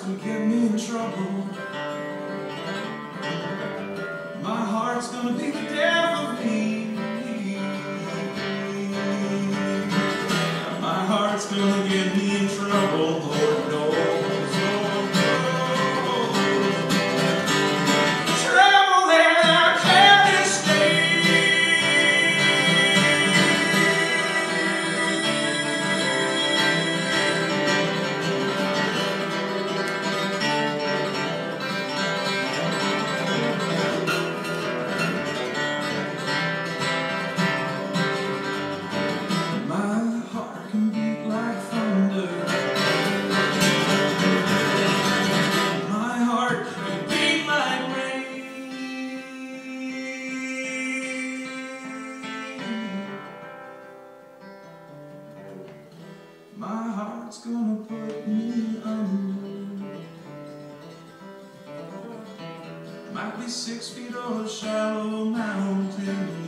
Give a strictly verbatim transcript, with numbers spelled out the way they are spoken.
gonna get me in trouble. My heart's gonna be the death of me. My heart's gonna get me in trouble, Lord knows. My heart's gonna put me under. Might be six feet or a shallow mountain.